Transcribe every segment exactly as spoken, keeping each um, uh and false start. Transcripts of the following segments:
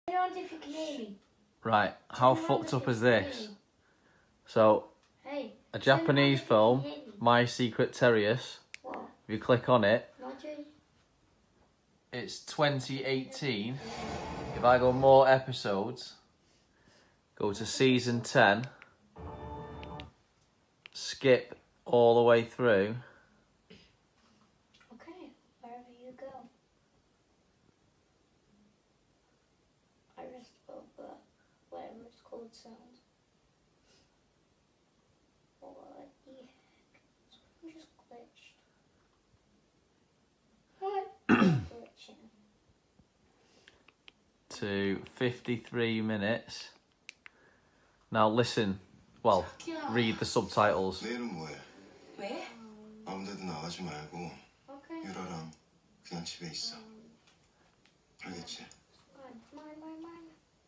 If you can hear me. Right, how fucked up is this? So, hey, a Japanese film, My Secret Terriers. What? If you click on it, Roger? it's twenty eighteen. If I go more episodes, go to season ten, skip all the way through. Okay, wherever you go. I just spoke, but whatever it's called sound. What the heck? Something just glitched. What is glitching? To fifty-three minutes. Now listen, well, read the subtitles. 내일은 뭐해? 왜? 아무데도 나가지 말고 Okay. 유라랑 그냥 집에 있어. 알겠지? Mine, mine, mine.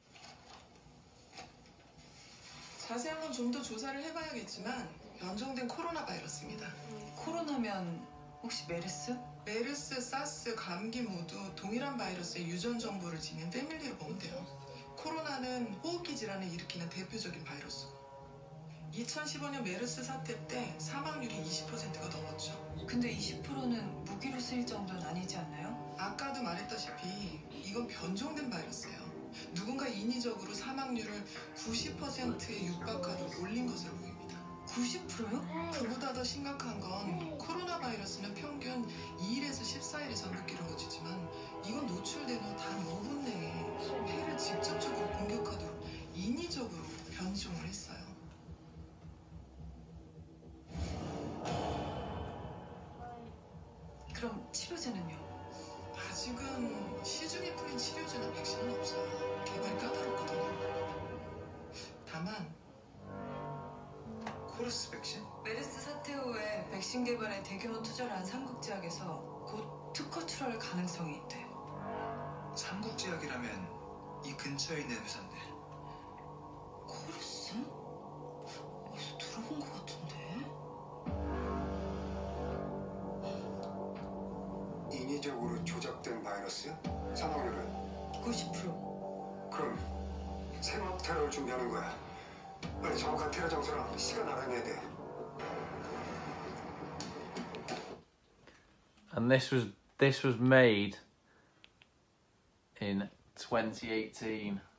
자세한 건 좀 더 조사를 해봐야겠지만 변종된 코로나 바이러스입니다. 코로나면 혹시 메르스? 메르스, 사스, 감기 모두 동일한 바이러스의 유전 정보를 지닌 패밀리로 보면 돼요. 코로나는 호흡기 질환을 일으키는 대표적인 바이러스고 이천십오 년 메르스 사태 때 사망률이 이십 퍼센트가 넘었죠. 근데 이십 퍼센트는 무기로 쓰일 정도는 아니지 않나요? 아까도 말했다시피 이건 변종된 바이러스예요. 누군가 인위적으로 사망률을 구십 퍼센트에 육박하도록 올린 것으로 보입니다. 구십 퍼센트요? 그보다 더 심각한 건 코로나 바이러스는 평균 이 일에서 십사 일 이상 못 기록어지지만 이건 노출된 후 단 오 분 내에 폐를 직접적으로 공격하도록 인위적으로 변종을 했어요. 그럼 치료제는요? 아직은 시중에 풀린 치료제나 백신은 없어요. 개발이 까다롭거든요. 다만 코르스 백신? 메르스 사태 후에 백신 개발에 대규모 투자를 한 삼국제약에서 곧 특허 출원할 가능성이 있대. 삼국제약이라면 이 근처에 있는 회사인데. 코르스? 어디서 들어본 것 같은데? 인위적으로 조작된 바이러스야? 사망률은? 구십 퍼센트. 그럼 생업 테러를 준비하는 거야. 빨리 정확한 테러 장소랑 시간 알아내야 돼. And this was this was made in twenty eighteen.